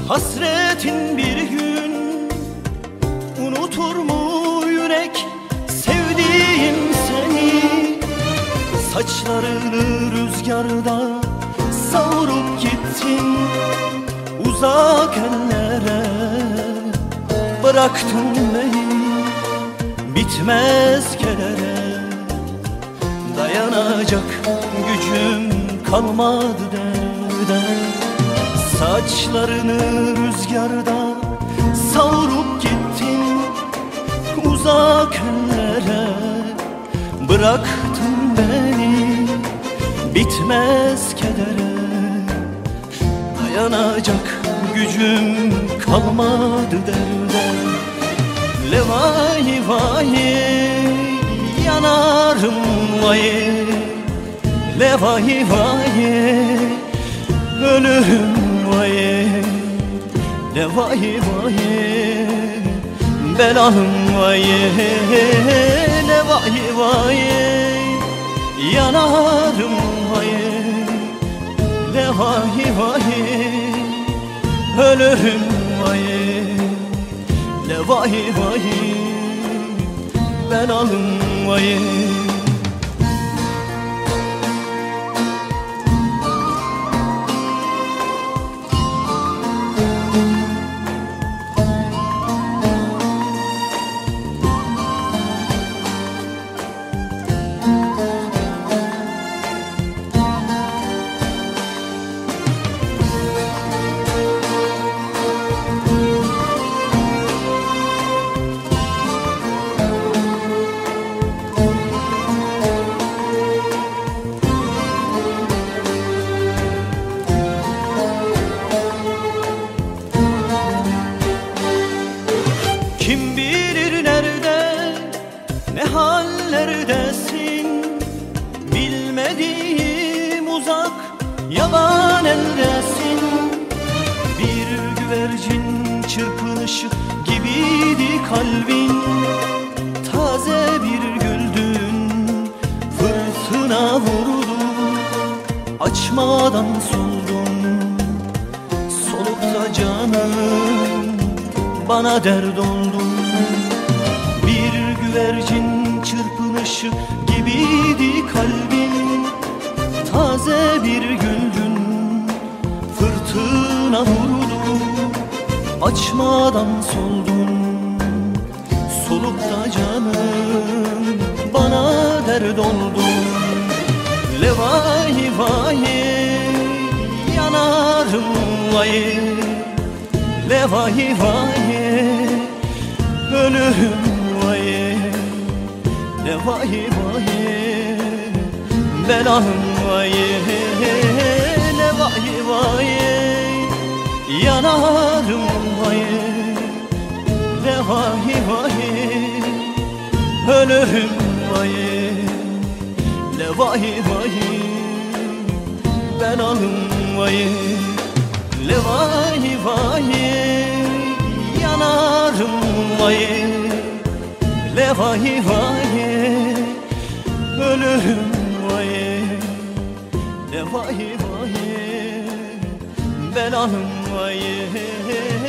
Hasretin bir gün unutur mu yürek sevdiğim seni? Saçlarını rüzgarda savurup gittin uzak ellere, bıraktın beni bitmez kedere. Dayanacak gücüm kalmadı derde. Saçlarını rüzgarda savurup gittin uzak ellere, bıraktın beni bitmez kedere. Dayanacak gücüm kalmadı derde. Levay vay yanarım vay, levay vay ölürüm vay, levay vay belalım vay, levay vay yanarım vay, levay vay ölürüm vay, levay vay belalım vay. Kim bilir nerede, ne hallerdesin? Bilmediğim uzak, yaban eldesin. Bir güvercin çırpınışı gibiydi kalbin. Taze bir güldün, fırtına vurdu. Açmadan soldun, solukta canım bana dert oldun. Bir güvercin çırpınışı gibiydi kalbin. Taze bir güldün, fırtına vurdu. Açmadan soldun, solukta canım bana dert oldun. Levay vay yanarım vay, levay vay ölürüm vay, levay vay belalım vay, levay vay yanarım vay, levay vay ölürüm vay, levay vay belalım vay, levay vay yanarım vay, levay vay ölürüm vay, levay vay belalım vay.